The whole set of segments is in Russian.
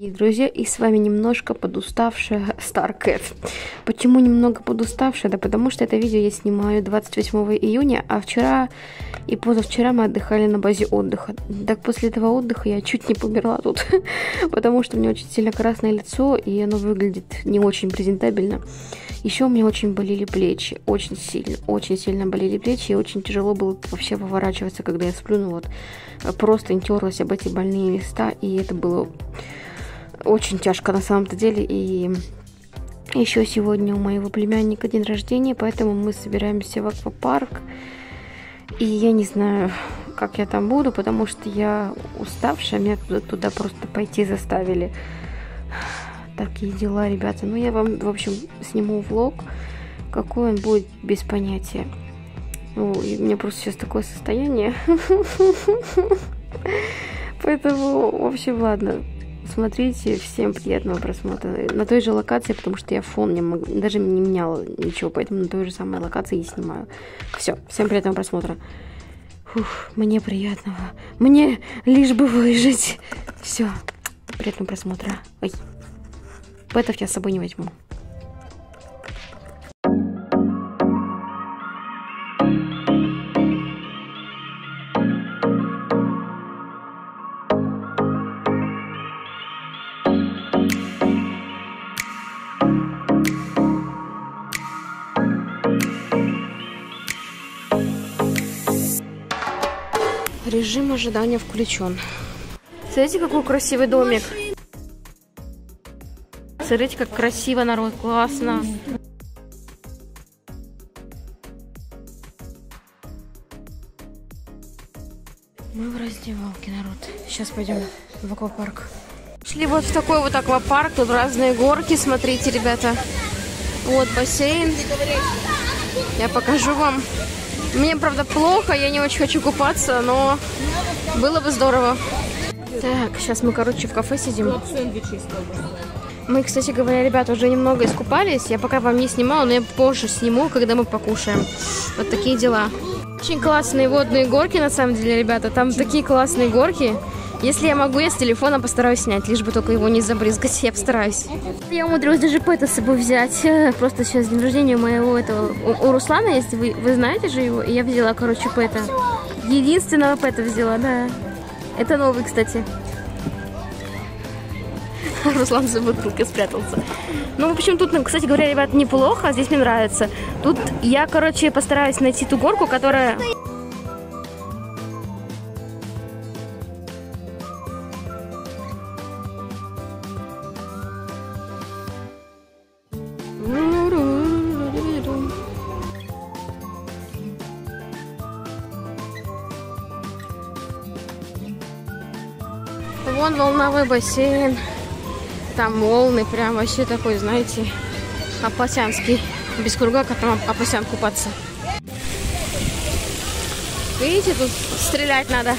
И, друзья, и с вами немножко подуставшая Старкэт. Почему немного подуставшая? Да потому что это видео я снимаю 28 июня, а вчера и позавчера мы отдыхали на базе отдыха. Так после этого отдыха я чуть не померла тут, потому что у меня очень сильно красное лицо, и оно выглядит не очень презентабельно. Еще у меня очень болели плечи, очень сильно болели плечи, и очень тяжело было вообще поворачиваться, когда я сплю, ну вот, просто терлась об эти больные места, и это было очень тяжко на самом-то деле. И еще сегодня у моего племянника день рождения, поэтому мы собираемся в аквапарк. И я не знаю, как я там буду, потому что я уставшая, меня туда просто пойти заставили. Такие дела, ребята. Ну, я вам, в общем, сниму влог, какой он будет, без понятия. Ну, и у меня просто сейчас такое состояние. Поэтому, в общем, ладно. Смотрите, всем приятного просмотра. На той же локации, потому что я фон даже не меняла ничего, поэтому на той же самой локации и снимаю. Все, всем приятного просмотра. Фух, мне приятного. Мне лишь бы выжить. Все, приятного просмотра. Ой, пэтов я с собой не возьму. Режим ожидания включен. Смотрите, какой красивый домик. Смотрите, как красиво, народ, классно. Мы в раздевалке, народ. Сейчас пойдем в аквапарк. Шли вот в такой вот аквапарк. Тут разные горки, смотрите, ребята. Вот бассейн. Я покажу вам. Мне, правда, плохо, я не очень хочу купаться, но было бы здорово. Так, сейчас мы, короче, в кафе сидим. Мы, кстати говоря, ребята, уже немного искупались. Я пока вам не снимала, но я позже сниму, когда мы покушаем. Вот такие дела. Очень классные водные горки, на самом деле, ребята. Там такие классные горки. Если я могу, я с телефона постараюсь снять, лишь бы только его не забрызгать. Я постараюсь. Я умудрилась даже пэта с собой взять. Просто сейчас день рождения моего этого... У Руслана есть, вы знаете же его? И я взяла, короче, пэта. Единственного пэта взяла, да. Это новый, кстати. Руслан за бутылкой спрятался. Ну, в общем, тут, кстати говоря, ребят, неплохо. Здесь мне нравится. Тут я, короче, постараюсь найти ту горку, которая... Вон волновой бассейн. Там волны, прям вообще такой, знаете, опасянский. Без круга, как там опасян купаться. Видите, тут стрелять надо.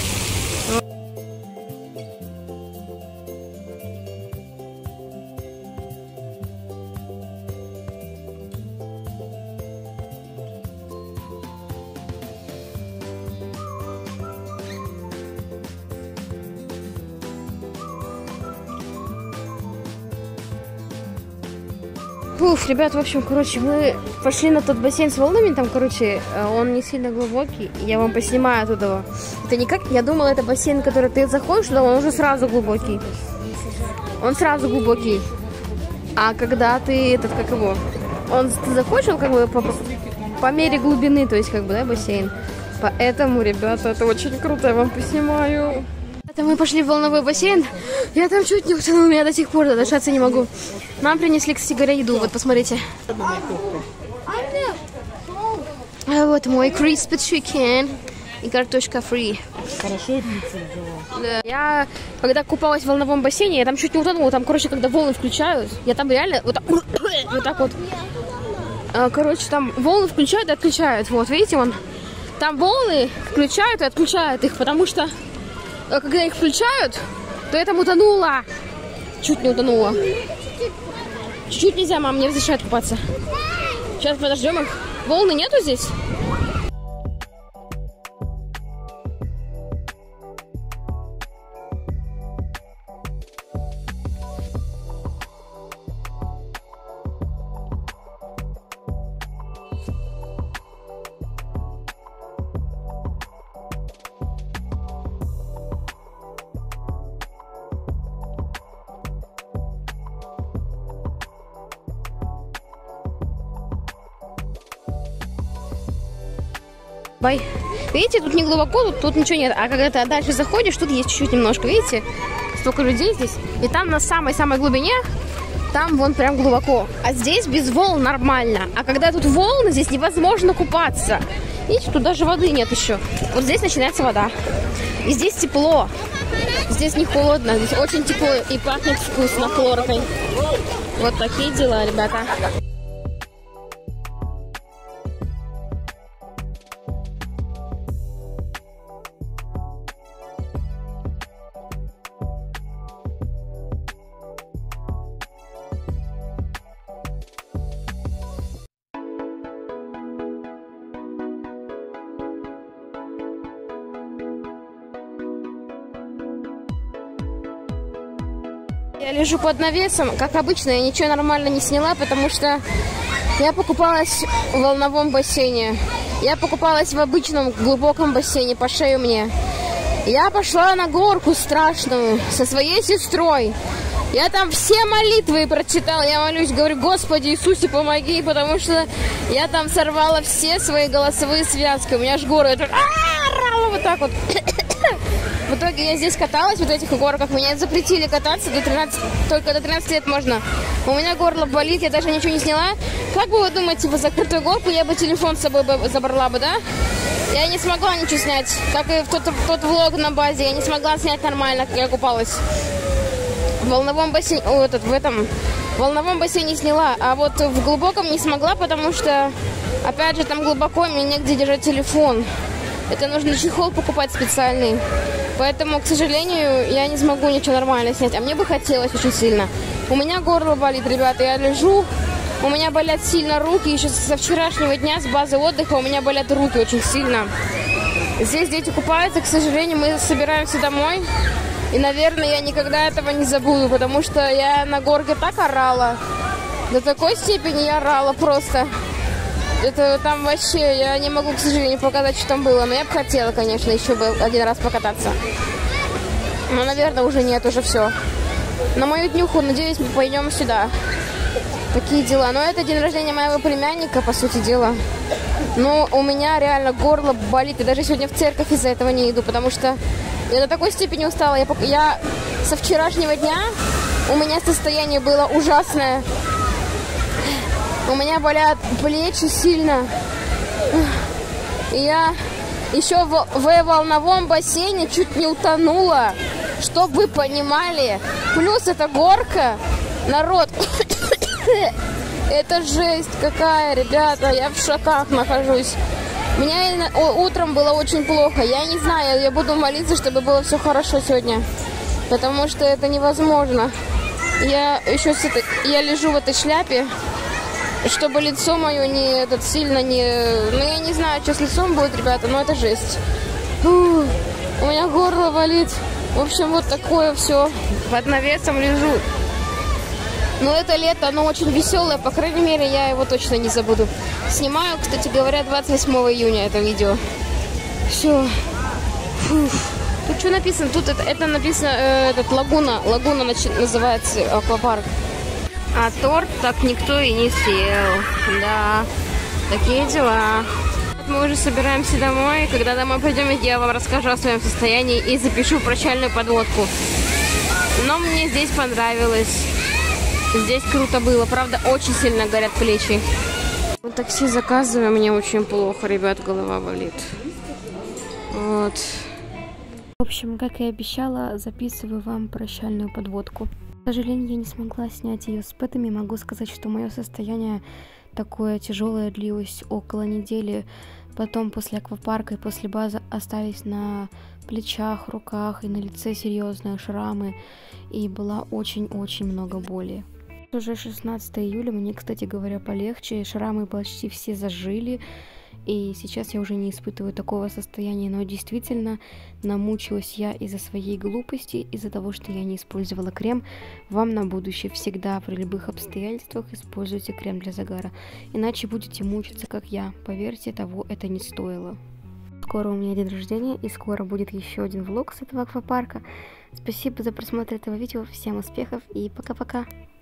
Фух, ребят, в общем, короче, мы пошли на тот бассейн с волнами, там, короче, он не сильно глубокий, я вам поснимаю оттуда. Это не как, я думала, это бассейн, который ты заходишь туда, он уже сразу глубокий. Он сразу глубокий. А когда ты, как его, ты заходишь, он как бы по мере глубины, то есть, как бы, да, бассейн. Поэтому, ребята, это очень круто, я вам поснимаю. Это мы пошли в волновой бассейн. Я там чуть не утонула, я до сих пор дышаться не могу. Нам принесли, кстати говоря, еду. Вот, посмотрите. А вот мой crispy chicken и картошка фри. Хорошо пиццу взяла. Да. Я, когда купалась в волновом бассейне, я там чуть не утонула. Там, короче, когда волны включают, я там реально вот так вот. Короче, там волны включают и отключают. Вот, видите, вон. Там волны включают и отключают их, потому что когда их включают, то я там утонула. Чуть не утонула. Чуть-чуть нельзя, мам, не разрешают купаться. Сейчас подождем их. Волны нету здесь? Видите, тут не глубоко, тут ничего нет. А когда ты дальше заходишь, тут есть чуть-чуть немножко, видите? Столько людей здесь. И там на самой-самой глубине, там вон прям глубоко. А здесь без волн нормально. А когда тут волны, здесь невозможно купаться. Видите, тут даже воды нет еще. Вот здесь начинается вода. И здесь тепло. Здесь не холодно, здесь очень тепло и пахнет вкусно хлоркой. Вот такие дела, ребята. Я лежу под навесом. Как обычно, я ничего нормально не сняла, потому что я покупалась в волновом бассейне. Я покупалась в обычном глубоком бассейне, по шею мне. Я пошла на горку страшную со своей сестрой. Я там все молитвы прочитала. Я молюсь, говорю: Господи Иисусе, помоги, потому что я там сорвала все свои голосовые связки. У меня аж горло орала вот так вот. В итоге я здесь каталась, вот в этих горках. Меня запретили кататься до 13, только до 13 лет можно. У меня горло болит, я даже ничего не сняла. Как бы вы думаете, в закрытую горку я бы телефон с собой забрала бы, да? Я не смогла ничего снять. Как и в тот влог на базе, я не смогла снять нормально, как я купалась. В волновом бассейне, в волновом бассейне сняла, а вот в глубоком не смогла, потому что, опять же, там глубоко, мне негде держать телефон. Это нужно чехол покупать специальный. Поэтому, к сожалению, я не смогу ничего нормально снять. А мне бы хотелось очень сильно. У меня горло болит, ребята. Я лежу, у меня болят сильно руки. Еще со вчерашнего дня, с базы отдыха, у меня болят руки очень сильно. Здесь дети купаются. К сожалению, мы собираемся домой. И, наверное, я никогда этого не забуду. Потому что я на горке так орала. До такой степени я орала просто. Это там вообще, я не могу, к сожалению, показать, что там было. Но я бы хотела, конечно, еще бы один раз покататься. Но, наверное, уже нет, уже все. На мою днюху, надеюсь, мы пойдем сюда. Такие дела. Но это день рождения моего племянника, по сути дела. Но у меня реально горло болит. И даже сегодня в церковь из-за этого не иду, потому что я до такой степени устала. Я со вчерашнего дня, у меня состояние было ужасное. У меня болят плечи сильно. И я еще в волновом бассейне чуть не утонула. Чтоб вы понимали. Плюс эта горка. Народ. Это жесть какая, ребята. Я в шоках нахожусь. Мне утром было очень плохо. Я не знаю, я буду молиться, чтобы было все хорошо сегодня. Потому что это невозможно. Я лежу в этой шляпе. Чтобы лицо мое сильно не... Ну, я не знаю, что с лицом будет, ребята, но это жесть. У меня горло болит. В общем, вот такое все. Под навесом лежу. Но это лето, оно очень веселое. По крайней мере, я его точно не забуду. Снимаю, кстати говоря, 28 июня это видео. Все. Тут что написано? Тут это написано, лагуна. Лагуна называется аквапарк. А торт так никто и не съел. Да, такие дела. Мы уже собираемся домой. Когда домой пойдем, я вам расскажу о своем состоянии и запишу прощальную подводку. Но мне здесь понравилось. Здесь круто было. Правда, очень сильно горят плечи. Вот такси заказываю. Мне очень плохо, ребят, голова болит. Вот. В общем, как и обещала, записываю вам прощальную подводку. К сожалению, я не смогла снять ее с пэтами. Могу сказать, что мое состояние такое тяжелое длилось около недели. Потом после аквапарка и после базы остались на плечах, руках и на лице серьезные шрамы. И было очень-очень много боли. Уже 16 июля, мне, кстати говоря, полегче. Шрамы почти все зажили. И сейчас я уже не испытываю такого состояния, но действительно намучилась я из-за своей глупости, из-за того, что я не использовала крем. Вам на будущее всегда при любых обстоятельствах используйте крем для загара, иначе будете мучиться, как я. Поверьте, того это не стоило. Скоро у меня день рождения, и скоро будет еще один влог с этого аквапарка. Спасибо за просмотр этого видео, всем успехов и пока-пока!